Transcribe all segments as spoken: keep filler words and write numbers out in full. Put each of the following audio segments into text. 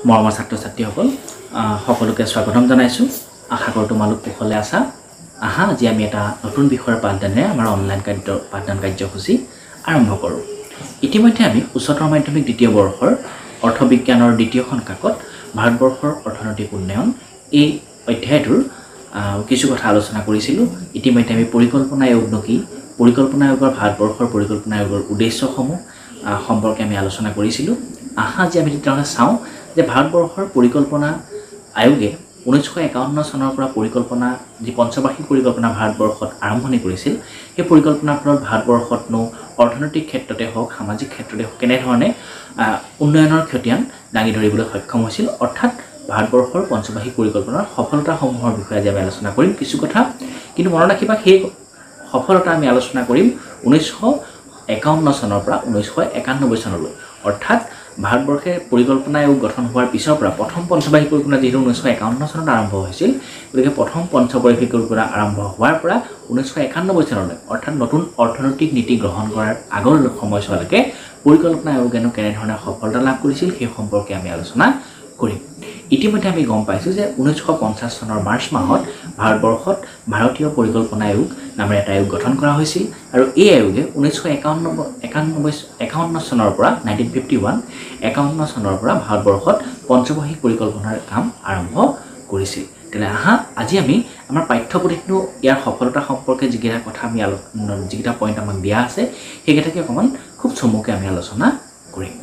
মৰমৰ ছাত্ৰ ছাত্ৰীসকল সকলোকে স্বাগতম জনাইছোঁ। আশা কৰোঁ তোমালোক কুশলে আছা। আহা আজি আমি এটা নতুন বিষয়ৰ পাঠদানেৰে আমাৰ অনলাইন কাৰ্য পাঠদান কাৰ্যসূচী আৰম্ভ কৰোঁ। ইতিমধ্যে আমি উচ্চতৰ মাধ্যমিক দ্বিতীয় বৰ্ষৰ অৰ্থবিজ্ঞানৰ দ্বিতীয়খন কাকত ভাৰতবৰ্ষৰ অৰ্থনৈতিক উন্নয়ন এই অধ্যায়টোৰ কিছু কথা আলোচনা কৰিছিলোঁ। ইতিমধ্যে আমি পৰিকল্পনা আয়োগনো কি, পৰিকল্পনা আয়োগৰ ভাৰতবৰ্ষৰ পৰিকল্পনা আয়োগৰ উদ্দেশ্যসমূহ সম্পৰ্কে আমি আলোচনা কৰিছিলোঁ। আহা আজি আমি তেতিয়াহ'লে চাওঁ যে ভাৰতবৰ্ষৰ পৰিকল্পনা আয়োগে ঊনৈছশ একাৱন্ন চনৰ পৰা পৰিকল্পনা যি পঞ্চবাৰ্ষিক পৰিকল্পনা ভাৰতবৰ্ষত আৰম্ভণি কৰিছিল, সেই পৰিকল্পনাৰ ফলত ভাৰতবৰ্ষতনো অৰ্থনৈতিক ক্ষেত্ৰতে হওক সামাজিক ক্ষেত্ৰতে হওক কেনেধৰণে উন্নয়নৰ খতিয়ান দাঙি ধৰিবলৈ সক্ষম হৈছিল, অৰ্থাৎ ভাৰতবৰ্ষৰ পঞ্চবাৰ্ষিক পৰিকল্পনাৰ সফলতাসমূহৰ বিষয়ে আজি আমি আলোচনা কৰিম কিছু কথা। কিন্তু মনত ৰাখিবা সেই সফলতা আমি আলোচনা কৰিম ঊনৈছশ একাৱন্ন চনৰ পৰা ঊনৈছশ একানব্বৈ চনলৈ, অৰ্থাৎ ভাৰতবৰ্ষে পৰিকল্পনা আয়োগ গঠন হোৱাৰ পিছৰ পৰা প্ৰথম পঞ্চবাৰ্ষিক পৰিকল্পনা যিহেতু ঊনৈছশ একাৱন্ন চনত আৰম্ভ হৈছিল, গতিকে প্ৰথম পঞ্চবাৰ্ষিক পৰিকল্পনা আৰম্ভ হোৱাৰ পৰা ঊনৈছশ একানব্বৈ চনলৈ, অৰ্থাৎ নতুন অৰ্থনৈতিক নীতি গ্ৰহণ কৰাৰ আগৰ সময়ছোৱালৈকে পৰিকল্পনা আয়োগেনো কেনেধৰণে সফলতা লাভ কৰিছিল সেই সম্পৰ্কে আমি আলোচনা কৰিম। ইতিমধ্যে আমি গম পাইছোঁ যে ঊনৈছশ পঞ্চাছ চনৰ মাৰ্চ মাহত ভাৰতবৰ্ষত ভাৰতীয় পৰিকল্পনা আয়োগ নামেৰে এটা আয়োগ গঠন কৰা হৈছিল আৰু এই আয়োগে ঊনৈছশ একাৱন্ন একানব্বৈ একাৱন্ন চনৰ পৰা নাইনটিন ফিফটি ওৱান একাৱন্ন চনৰ পৰা ভাৰতবৰ্ষত পঞ্চবাৰ্ষিক পৰিকল্পনাৰ কাম আৰম্ভ কৰিছিল। তেনে আহা আজি আমি আমাৰ পাঠ্যপুথিতনো ইয়াৰ সফলতা সম্পৰ্কে যিকেইটা কথা আমি আলোচনা যিকেইটা পইণ্ট আমাক দিয়া আছে সেইকেইটাকে অকণমান খুব চমুকৈ আমি আলোচনা কৰিম।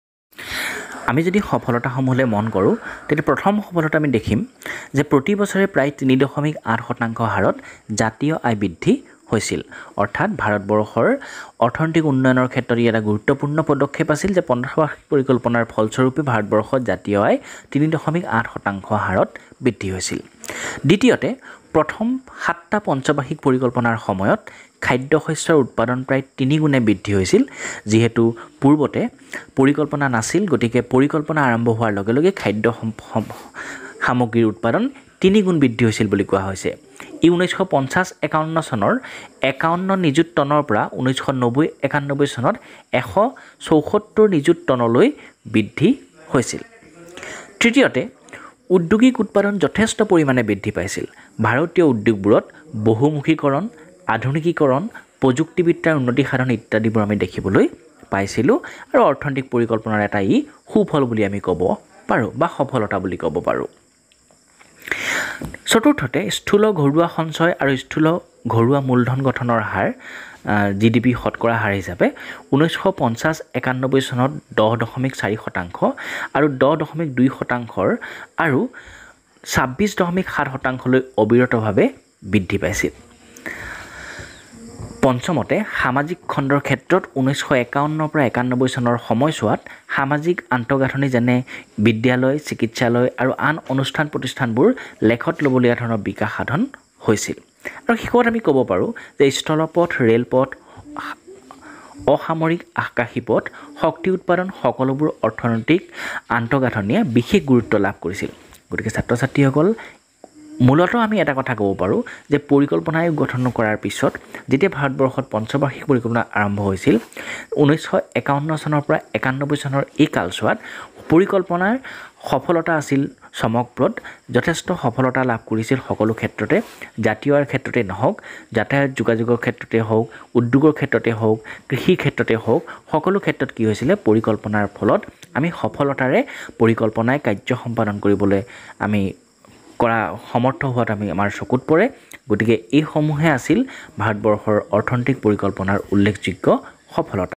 আমি যদি সফলতাসমূহলৈ মন কৰোঁ তেতিয়া প্ৰথম সফলতা আমি দেখিম যে প্ৰতি বছৰে প্ৰায় তিনি দশমিক আঠ শতাংশ হাৰত জাতীয় আয় বৃদ্ধি হৈছিল, অৰ্থাৎ ভাৰতবৰ্ষৰ অৰ্থনৈতিক উন্নয়নৰ ক্ষেত্ৰত ই এটা গুৰুত্বপূৰ্ণ পদক্ষেপ আছিল যে পঞ্চবাৰ্ষিক পৰিকল্পনাৰ ফলস্বৰূপে ভাৰতবৰ্ষত জাতীয় আয় তিনি দশমিক আঠ শতাংশ হাৰত বৃদ্ধি হৈছিল। দ্বিতীয়তে, প্ৰথম সাতটা পঞ্চবাৰ্ষিক পৰিকল্পনাৰ সময়ত খাদ্য শস্যৰ উৎপাদন প্ৰায় তিনিগুণে বৃদ্ধি হৈছিল। যিহেতু পূৰ্বতে পৰিকল্পনা নাছিল, গতিকে পৰিকল্পনা আৰম্ভ হোৱাৰ লগে লগে খাদ্য সামগ্ৰীৰ উৎপাদন তিনিগুণ বৃদ্ধি হৈছিল বুলি কোৱা হৈছে। ই ঊনৈছশ পঞ্চাছ একাৱন্ন চনৰ একাৱন্ন নিযুত টনৰ পৰা ঊনৈছশ নব্বৈ একানব্বৈ চনত এশ চৌসত্তৰ নিযুত টনলৈ বৃদ্ধি হৈছিল। তৃতীয়তে, ঔদ্যোগিক উৎপাদন যথেষ্ট পৰিমাণে বৃদ্ধি পাইছিল। ভাৰতীয় উদ্যোগবোৰত বহুমুখীকৰণ, আধুনিকীকৰণ, প্ৰযুক্তিবিদ্যাৰ উন্নতি সাধন ইত্যাদিবোৰ আমি দেখিবলৈ পাইছিলোঁ আৰু অৰ্থনৈতিক পৰিকল্পনাৰ এটা ই সুফল বুলি আমি ক'ব পাৰোঁ বা সফলতা বুলি ক'ব পাৰোঁ। চতুৰ্থতে, স্থূল ঘৰুৱা সঞ্চয় আৰু স্থূল ঘৰুৱা মূলধন গঠনৰ হাৰ জি ডি পি শতকৰা হাৰ হিচাপে ঊনৈছশ পঞ্চাছ একানব্বৈ চনত দহ দশমিক চাৰি শতাংশ আৰু দহ দশমিক দুই শতাংশৰ আৰু ছাব্বিছ দশমিক সাত শতাংশলৈ অবিৰতভাৱে বৃদ্ধি পাইছিল। পঞ্চমতে, সামাজিক খণ্ডৰ ক্ষেত্ৰত ঊনৈছশ একাৱন্নৰ পৰা একানব্বৈ চনৰ সময়ছোৱাত সামাজিক আন্তঃগাঁথনি যেনে বিদ্যালয়, চিকিৎসালয় আৰু আন অনুষ্ঠান প্ৰতিষ্ঠানবোৰ লেখত ল'বলগীয়া ধৰণৰ বিকাশ সাধন হৈছিল। আৰু শেষত আমি ক'ব পাৰোঁ যে স্থলপথ, ৰেলপথ, অসামৰিক আকাশী পথ, শক্তি উৎপাদন সকলোবোৰ অৰ্থনৈতিক আন্তঃগাঁথনিয়ে বিশেষ গুৰুত্ব লাভ কৰিছিল। গতিকে ছাত্ৰ ছাত্ৰীসকল, মূলতঃ আমি এটা কথা ক'ব পাৰোঁ যে পৰিকল্পনা আয়োগ গঠন কৰাৰ পিছত যেতিয়া ভাৰতবৰ্ষত পঞ্চবাৰ্ষিক পৰিকল্পনা আৰম্ভ হৈছিল ঊনৈছশ একাৱন্ন চনৰ পৰা একানব্বৈ চনৰ এই কালছোৱাত পৰিকল্পনাৰ সফলতা আছিল চমকপ্ৰদ, যথেষ্ট সফলতা লাভ কৰিছিল সকলো ক্ষেত্ৰতে, জাতীয় আয়ৰ ক্ষেত্ৰতে নহওক, যাতায়াত যোগাযোগৰ ক্ষেত্ৰতে হওক, উদ্যোগৰ ক্ষেত্ৰতে হওক, কৃষিৰ ক্ষেত্ৰতে হওক, সকলো ক্ষেত্ৰত কি হৈছিলে পৰিকল্পনাৰ ফলত আমি সফলতাৰে পৰিকল্পনাই কাৰ্য সম্পাদন কৰিবলৈ আমি কৰা সমৰ্থ হোৱাত আমি আমাৰ চকুত পৰে। গতিকে এইসমূহে আছিল ভাৰতবৰ্ষৰ অৰ্থনৈতিক পৰিকল্পনাৰ উল্লেখযোগ্য সফলতা।